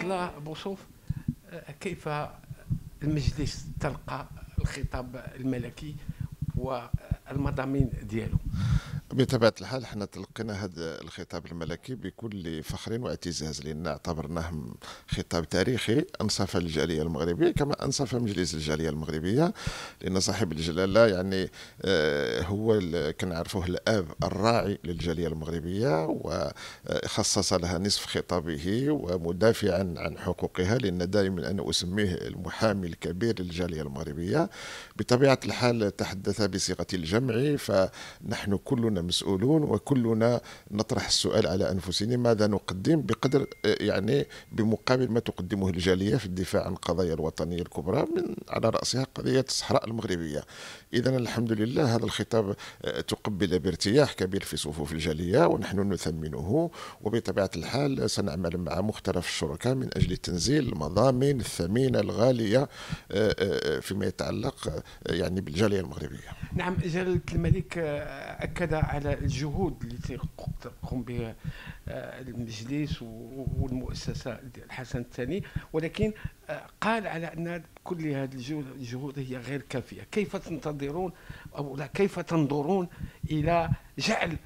الله بوصوف، كيف المجلس تلقى الخطاب الملكي والمضامين ديالو؟ بطبيعة الحال احنا تلقينا هذا الخطاب الملكي بكل فخر واعتزاز، لأن اعتبرناه خطاب تاريخي أنصف الجالية المغربية كما أنصف مجلس الجالية المغربية، لأن صاحب الجلالة يعني هو كنعرفوه الآب الراعي للجالية المغربية، وخصص لها نصف خطابه ومدافعا عن حقوقها، لأن دائما أنا أسميه المحامي الكبير للجالية المغربية. بطبيعة الحال تحدث بصيغة الجمع، فنحن كلنا مسؤولون وكلنا نطرح السؤال على أنفسنا ماذا نقدم بقدر يعني بمقابل ما تقدمه الجالية في الدفاع عن القضايا الوطنية الكبرى، من على رأسها قضية الصحراء المغربية. إذا الحمد لله هذا الخطاب تقبل بارتياح كبير في صفوف الجالية، ونحن نثمنه، وبطبيعة الحال سنعمل مع مختلف الشركاء من أجل تنزيل المضامن الثمينة الغالية فيما يتعلق يعني بالجالية المغربية. نعم، جلالة الملك أكد على الجهود التي تقوم بها المجلس والمؤسسة الحسن الثاني، ولكن قال على أن كل هذه الجهود هي غير كافية. كيف تنتظرون أو لا كيف تنظرون إلى جعل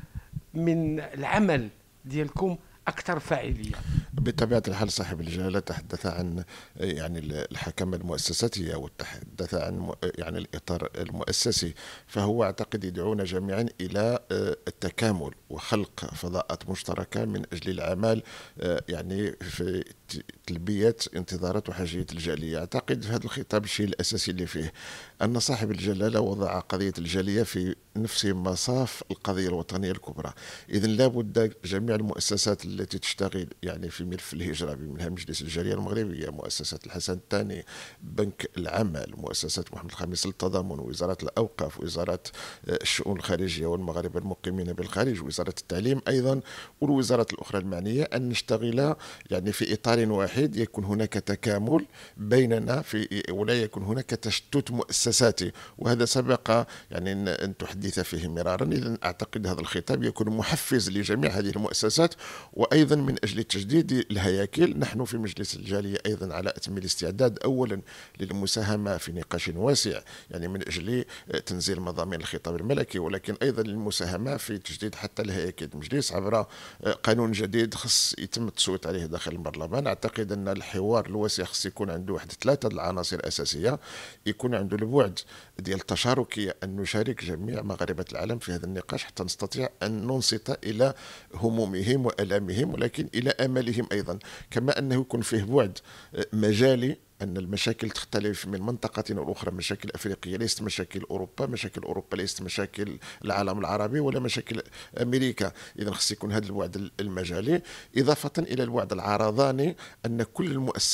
من العمل ديالكم أكثر فاعلية؟ بطبيعة الحال صاحب الجلالة تحدث عن يعني الحكم المؤسساتية، وتحدث عن يعني الإطار المؤسسي، فهو أعتقد يدعونا جميعا إلى التكامل وخلق فضاءات مشتركة من أجل العمل يعني في تلبية انتظارات وحاجية الجالية. أعتقد هذا الخطاب الشيء الأساسي اللي فيه أن صاحب الجلالة وضع قضية الجالية في نفس مصاف القضية الوطنية الكبرى. إذن لابد جميع المؤسسات التي تشتغل يعني في ملف الهجرة، منها مجلس الجالية المغربية، مؤسسة الحسن الثاني، بنك العمل، مؤسسة محمد الخامس للتضامن، وزارة الأوقاف، وزارة الشؤون الخارجية والمغاربة المقيمين بالخارج، وزارة التعليم أيضا، والوزارات الأخرى المعنية، أن نشتغل يعني في إطار واحد، يكون هناك تكامل بيننا ولا يكون هناك تشتت مؤسساتي، وهذا سبق يعني أن تحدث فيه مرارا. إذن أعتقد هذا الخطاب يكون محفز لجميع هذه المؤسسات، وأيضا من أجل تجديد الهياكل. نحن في مجلس الجالية أيضا على أتم الاستعداد، أولا للمساهمة في نقاش واسع يعني من أجل تنزيل مضامين الخطاب الملكي، ولكن أيضا للمساهمة في تجديد حتى الهياكل المجلس عبر قانون جديد خص يتم التصويت عليه داخل البرلمان. أعتقد أن الحوار الواسع خص يكون عنده واحد 3 العناصر أساسية، يكون عنده البعد ديال التشاركية، أن نشارك جميع مغاربة العالم في هذا النقاش حتى نستطيع أن ننصت إلى همومهم وألامهم، ولكن إلى أملهم أيضا، كما أنه يكون فيه بعد مجالي، أن المشاكل تختلف من منطقة إلى أخرى. مشاكل أفريقية ليست مشاكل أوروبا، مشاكل أوروبا ليست مشاكل العالم العربي ولا مشاكل أمريكا. إذا خص يكون هذا البعد المجالي، إضافة إلى البعد العرضاني، أن كل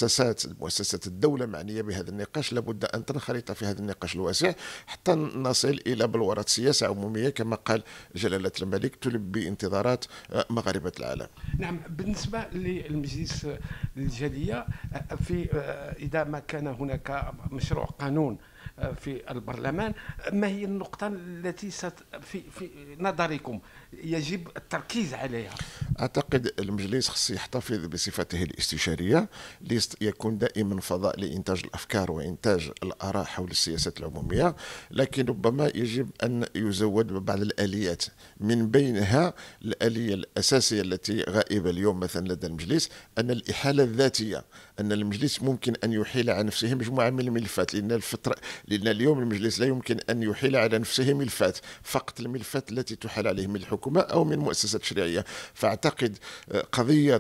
مؤسسات الدولة معنية بهذا النقاش لابد أن تنخرط في هذا النقاش الواسع حتى نصل إلى بلورة سياسة عمومية كما قال جلالة الملك تلبي انتظارات مغاربة العالم. نعم، بالنسبة للمجلس الجالية، في إذا ما كان هناك مشروع قانون في البرلمان، ما هي النقطة التي في نظركم يجب التركيز عليها؟ أعتقد المجلس خص يحتفظ بصفته الاستشارية، يكون دائما فضاء لإنتاج الأفكار وإنتاج الآراء حول السياسات العمومية، لكن ربما يجب أن يزود ببعض الآليات، من بينها الآلية الأساسية التي غائبة اليوم مثلا لدى المجلس، أن الإحالة الذاتية، أن المجلس ممكن أن يحيل على نفسه مجموعة من الملفات، لأن اليوم المجلس لا يمكن أن يحيل على نفسه ملفات، فقط الملفات التي تحال عليه من الحكومة أو من مؤسسات تشريعية. فأعتقد قضية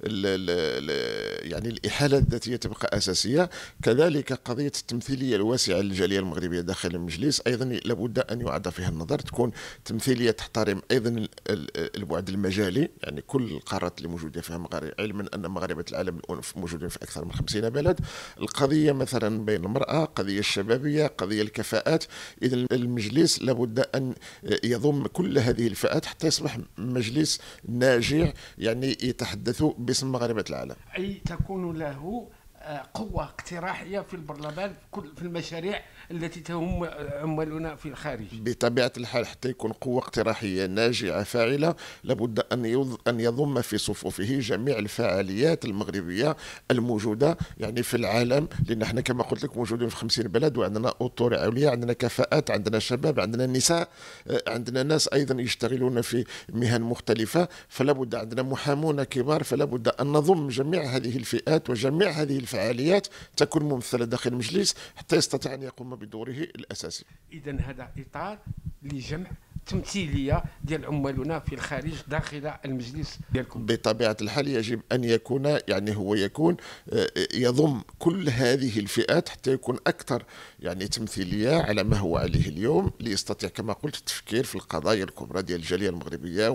يعني الإحالة الذاتية تبقى أساسية، كذلك قضية التمثيلية الواسعة للجالية المغربية داخل المجلس أيضا لابد أن يعاد فيها النظر، تكون تمثيلية تحترم أيضا البعد المجالي، يعني كل القارات اللي موجودة فيها مغاربة، علما أن مغاربة العالم موجودين في أكثر من 50 بلد. القضية مثلا بين المرأة، قضية الشبابية، قضية الكفاءات. إذا المجلس لابد أن يضم كل هذه الفئات حتى يصبح مجلس ناجع يعني يتحدث باسم مغاربة العالم. أي تكون له قوة اقتراحية في البرلمان في المشاريع التي تهم عمالنا في الخارج. بطبيعة الحال حتى يكون قوة اقتراحية ناجعة فاعلة لابد أن يضم في صفوفه جميع الفعاليات المغربية الموجودة يعني في العالم، لأن احنا كما قلت لك موجودين في 50 بلد، وعندنا أطر عليا، عندنا كفاءات، عندنا شباب، عندنا نساء، عندنا ناس أيضا يشتغلون في مهن مختلفة، فلا بد عندنا محامون كبار، فلا بد أن نضم جميع هذه الفئات وجميع هذه الفعاليات تكون ممثلة داخل المجلس حتى يستطيع أن يقوم بدوره الأساسي. إذا هذا إطار لجمع تمثيليه ديال عمالنا في الخارج داخل المجلس ديالكم. بطبيعه الحال يجب ان يكون يعني هو يكون يضم كل هذه الفئات حتى يكون اكثر يعني تمثيليه على ما هو عليه اليوم، ليستطيع كما قلت التفكير في القضايا الكبرى ديال الجاليه المغربيه،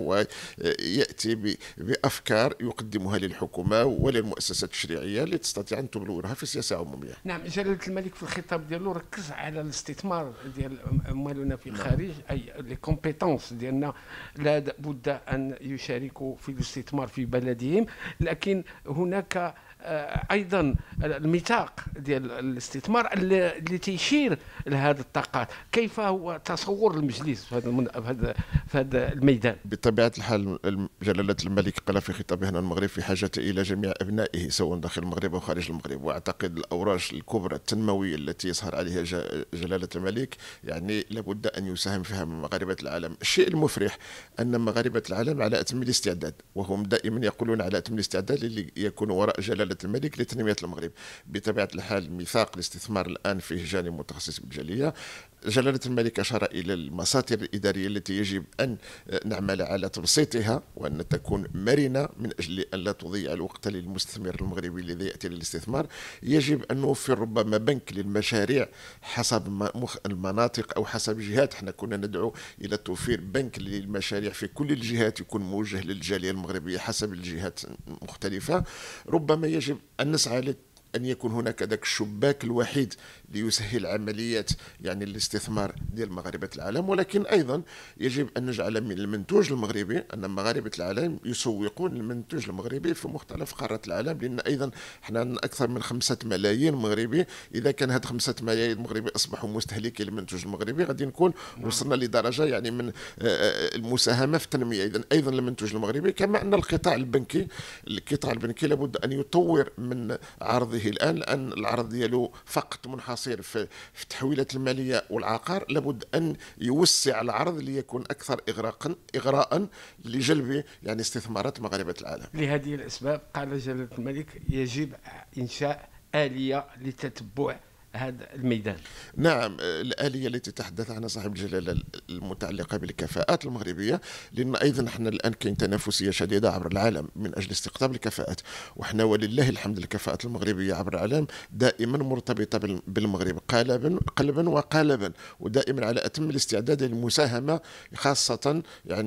وياتي بافكار يقدمها للحكومه وللمؤسسات التشريعيه لتستطيع ان تبلورها في سياسه عموميه. نعم، جلاله الملك في الخطاب ديالو ركز على الاستثمار ديال عمالنا في الخارج، اي لي كومبيتونس ديالنا لا بد ان يشاركوا في الاستثمار في بلدهم، لكن هناك ايضا الميثاق ديال الاستثمار اللي تيشير لهذه الطاقات. كيف هو تصور المجلس في هذا الميدان؟ بطبيعه الحال جلاله الملك قال في خطابه ان المغرب في حاجه الى جميع ابنائه سواء داخل المغرب او خارج المغرب، واعتقد الاوراج الكبرى التنمويه التي يسهر عليها جلاله الملك يعني لابد ان يساهم فيها من مغاربه العالم. الشيء المفرح ان مغاربه العالم على اتم الاستعداد، وهم دائما يقولون على اتم الاستعداد اللي يكون وراء جلاله الملك لتنمية المغرب. بطبيعة الحال ميثاق الاستثمار الآن فيه جانب متخصص بالجالية. جلالة الملك أشار إلى المساطر الإدارية التي يجب أن نعمل على تبسيطها وأن تكون مرنة من أجل أن لا تضيع الوقت للمستثمر المغربي الذي يأتي للاستثمار. يجب أن نوفر ربما بنك للمشاريع حسب المناطق أو حسب الجهات. احنا كنا ندعو إلى توفير بنك للمشاريع في كل الجهات يكون موجه للجالية المغربية حسب الجهات المختلفة. ربما يجب أن نسعى أن يكون هناك ذاك الشباك الوحيد ليسهل عمليات يعني الاستثمار ديال مغاربة العالم، ولكن أيضا يجب أن نجعل من المنتوج المغربي أن مغاربة العالم يسوقون المنتوج المغربي في مختلف قارات العالم، لأن أيضا احنا عندنا أكثر من 5 ملايين مغربي. إذا كان هاد 5 ملايين مغربي أصبحوا مستهلكين للمنتوج المغربي غادي نكون وصلنا لدرجة يعني من المساهمة في التنمية. إذا أيضا المنتوج المغربي، كما أن القطاع البنكي لابد أن يطور من عرضه الآن، لأن العرض ديالو فقط منحصر في التحويلات المالية والعقار. لابد أن يوسع العرض ليكون أكثر إغراء لجلب يعني استثمارات مغاربة العالم. لهذه الأسباب قال جلالة الملك يجب إنشاء آلية لتتبع هذا الميدان. نعم، الآلية التي تحدث عنها صاحب الجلالة المتعلقة بالكفاءات المغربية، لأن أيضا احنا الآن كاين تنافسية شديدة عبر العالم من أجل استقطاب الكفاءات، وحنا ولله الحمد الكفاءات المغربية عبر العالم دائما مرتبطة بالمغرب قلبا وقالبا، ودائما على أتم الاستعداد للمساهمة، خاصة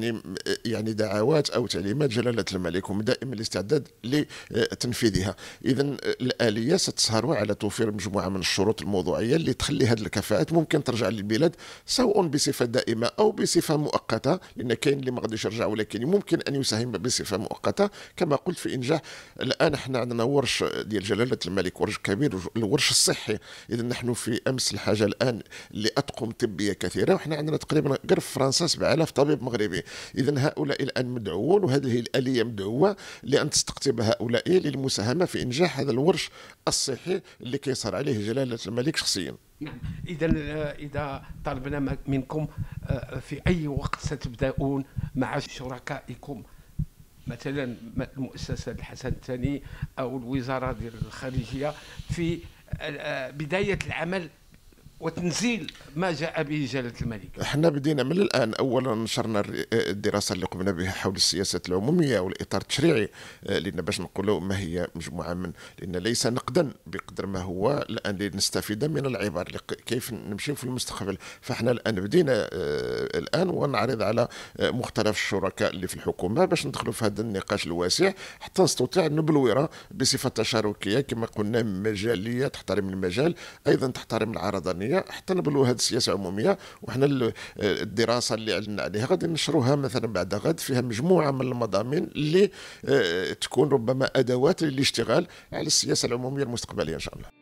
يعني دعوات أو تعليمات جلالة الملك، هم دائما الاستعداد لتنفيذها. إذا الآلية ستسهر على توفير مجموعة من الشروط الموضوعيه اللي تخلي هذه الكفاءات ممكن ترجع للبلاد سواء بصفه دائمه او بصفه مؤقته، لان كاين اللي ما غاديش يرجع ولكن ممكن ان يساهم بصفه مؤقته كما قلت في انجاح. الان احنا عندنا ورش ديال جلاله الملك، ورش كبير، الورش الصحي. اذا نحن في امس الحاجه الان لاطقم طبيه كثيره، وحنا عندنا تقريبا غير في فرنسا 7000 طبيب مغربي. اذا هؤلاء الان مدعوون، وهذه الاليه مدعوه لان تستقطب هؤلاء للمساهمه في انجاح هذا الورش الصحي اللي كيصهر عليه جلاله الملك شخصيا. نعم، إذا طلبنا منكم في أي وقت ستبدأون مع شركائكم، مثلا المؤسسة الحسن الثاني أو الوزارة ديال الخارجية، في بداية العمل وتنزيل ما جاء به جلالة الملك؟ احنا بدينا من الان. اولا نشرنا الدراسه اللي قمنا بها حول السياسات العموميه والاطار التشريعي، لان باش نقولوا ما هي مجموعه من، لان ليس نقدا بقدر ما هو الان لنستفيد من العبر كيف نمشي في المستقبل. فاحنا الان بدينا الان ونعرض على مختلف الشركاء اللي في الحكومه باش ندخلوا في هذا النقاش الواسع حتى نستطيع نبلور بصفه تشاركيه كما قلنا، مجاليه تحترم المجال، ايضا تحترم العرضانيه، العموميه حتى نبلوا هذه السياسه العموميه. وحنا الدراسه اللي اعلنا عليها غادي نشروها مثلا بعد غد، فيها مجموعه من المضامين اللي تكون ربما ادوات للاشتغال على السياسه العموميه المستقبليه ان شاء الله.